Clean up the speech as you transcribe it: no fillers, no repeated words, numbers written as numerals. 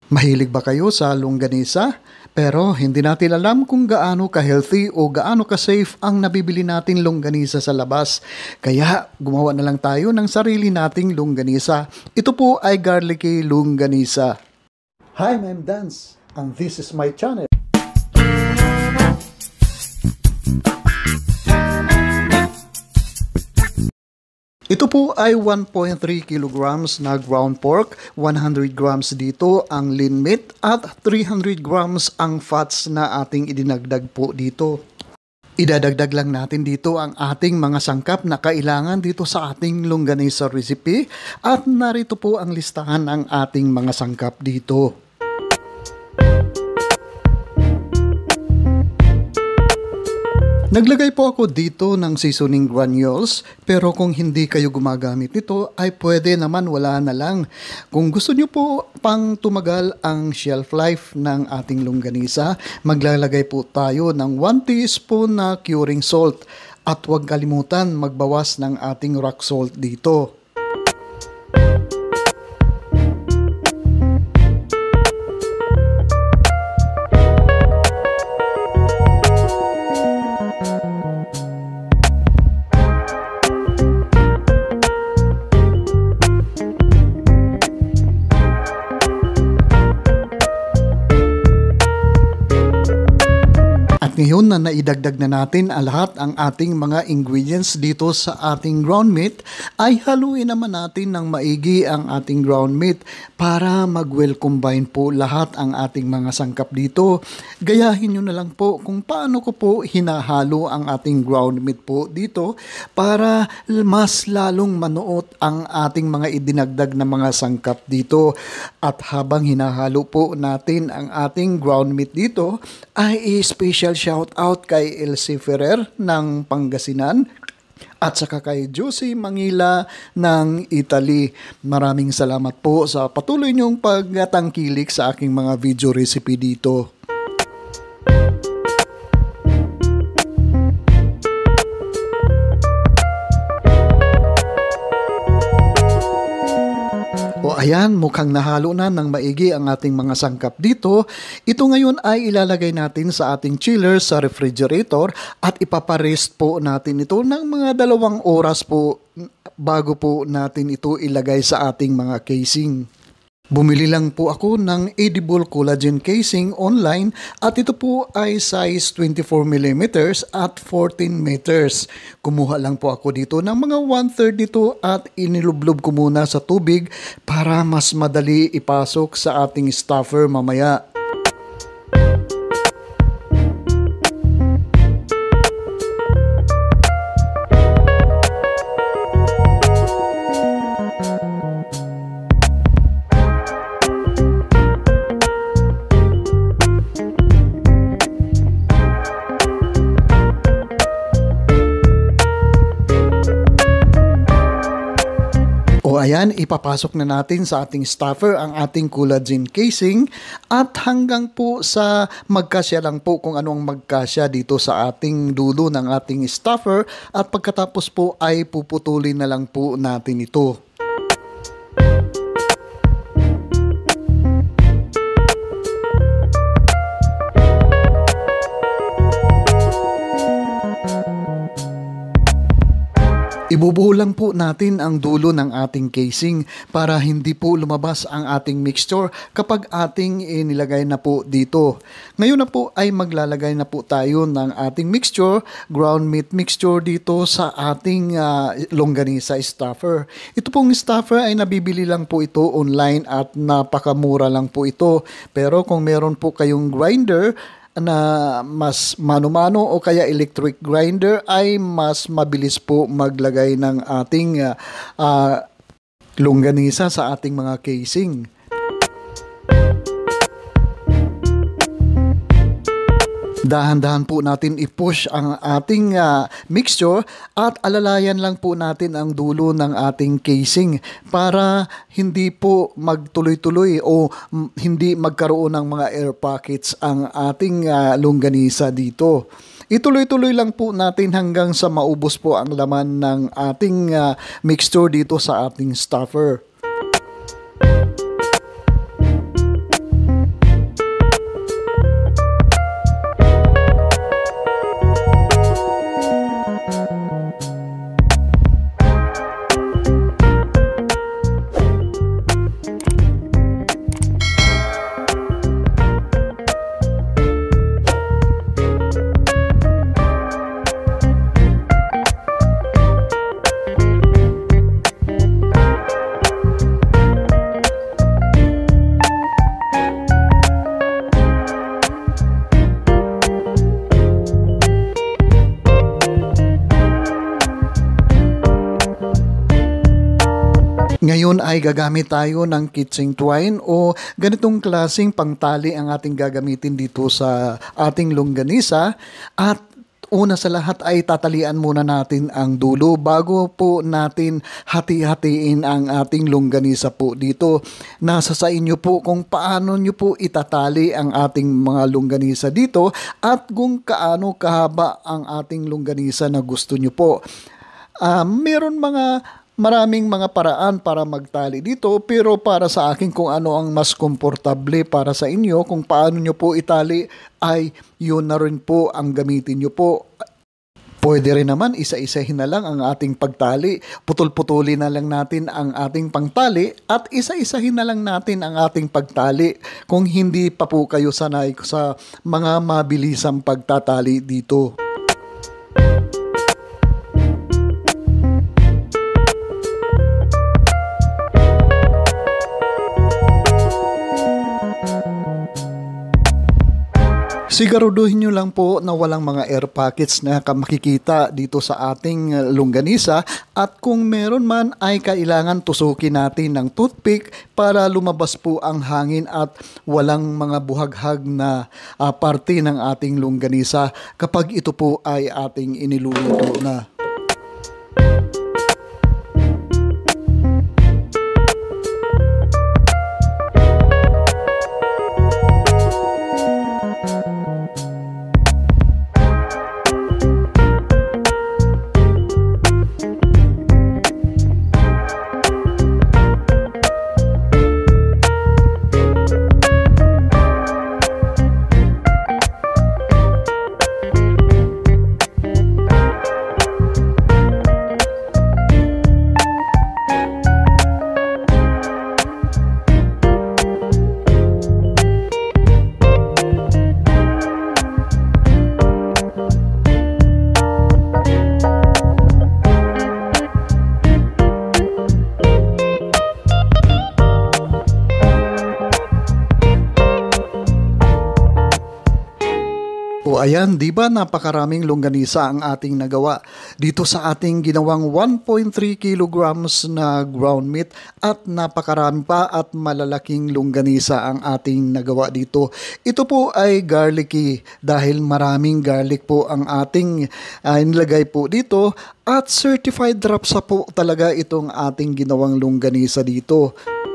Mahilig ba kayo sa longganisa? Pero hindi natin alam kung gaano ka-healthy o gaano ka-safe ang nabibili nating longganisa sa labas. Kaya gumawa na lang tayo ng sarili nating longganisa. Ito po ay garlicky longganisa. Hi, I'm Dance and this is my channel. Ito po ay 1.3 kilograms na ground pork, 100 grams dito ang lean meat at 300 grams ang fats na ating idinagdag po dito. Idadagdag lang natin dito ang ating mga sangkap na kailangan dito sa ating longganisa recipe at narito po ang listahan ng ating mga sangkap dito. Naglagay po ako dito ng seasoning granules, pero kung hindi kayo gumagamit nito ay pwede naman wala na lang. Kung gusto nyo po pang tumagal ang shelf life ng ating longganisa, maglalagay po tayo ng 1 teaspoon na curing salt at huwag kalimutan magbawas ng ating rock salt dito. Ngayon na naidagdag na natin lahat ang ating mga ingredients dito sa ating ground meat, ay haluin naman natin ng maigi ang ating ground meat para mag-well combine po lahat ang ating mga sangkap dito. Gayahin nyo na lang po kung paano ko po hinahalo ang ating ground meat po dito para mas lalong manuot ang ating mga idinagdag na mga sangkap dito. At habang hinahalo po natin ang ating ground meat dito, ay special shout out kay Elsie Ferrer ng Pangasinan at saka kay Josie Mangila ng Italy. Maraming salamat po sa patuloy niyong pagtangkilik sa aking mga video recipe dito. Ayan, mukhang nahalo na ng maigi ang ating mga sangkap dito. Ito ngayon ay ilalagay natin sa ating chiller sa refrigerator at ipaparest po natin ito ng mga 2 oras po bago po natin ito ilagay sa ating mga casing. Bumili lang po ako ng edible collagen casing online at ito po ay size 24mm at 14 meters. Kumuha lang po ako dito ng mga 1/3 nito at inilublob ko muna sa tubig para mas madali ipasok sa ating stuffer mamaya. Ayan, ipapasok na natin sa ating stuffer ang ating collagen casing at hanggang po sa magkasya lang po kung anong magkasya dito sa ating dulo ng ating stuffer at pagkatapos po ay puputulin na lang po natin ito. Ibubuo lang po natin ang dulo ng ating casing para hindi po lumabas ang ating mixture kapag ating inilagay na po dito. Ngayon na po ay maglalagay na po tayo ng ating mixture, ground meat mixture dito sa ating longganisa stuffer. Ito pong stuffer ay nabibili lang po ito online at napakamura lang po ito. Pero kung meron po kayong grinder na mas mano-mano o kaya electric grinder ay mas mabilis po maglagay ng ating longganisa sa ating mga casing. Dahan-dahan po natin i-push ang ating mixture at alalayan lang po natin ang dulo ng ating casing para hindi po magtuloy-tuloy o hindi magkaroon ng mga air pockets ang ating longganisa dito. Ituloy-tuloy lang po natin hanggang sa maubos po ang laman ng ating mixture dito sa ating stuffer. Ngayon ay gagamit tayo ng kitchen twine o ganitong klaseng pangtali ang ating gagamitin dito sa ating longganisa. At una sa lahat ay tatalian muna natin ang dulo bago po natin hati-hatiin ang ating longganisa po dito. Nasa sa inyo po kung paano nyo po itatali ang ating mga longganisa dito at kung kaano kahaba ang ating longganisa na gusto nyo po. Maraming mga paraan para magtali dito, pero para sa akin kung ano ang mas komportable para sa inyo, kung paano nyo po itali ay yun na rin po ang gamitin nyo po. Pwede rin naman isa-isahin na lang ang ating pagtali. Putol-putulin na lang natin ang ating pangtali at isa-isahin na lang natin ang ating pagtali kung hindi pa po kayo sanay sa mga mabilisang pagtatali dito. Siguraduhin nyo lang po na walang mga air pockets na makikita dito sa ating longganisa, at kung meron man ay kailangan tusukin natin ng toothpick para lumabas po ang hangin at walang mga buhaghag na parte ng ating longganisa kapag ito po ay ating iniluluto na. O ayan, di ba napakaraming longganisa ang ating nagawa dito sa ating ginawang 1.3 kilograms na ground meat, at napakarami pa at malalaking longganisa ang ating nagawa dito. Ito po ay garlicky dahil maraming garlic po ang ating nilagay po dito, at certified rapsa po talaga itong ating ginawang longganisa dito.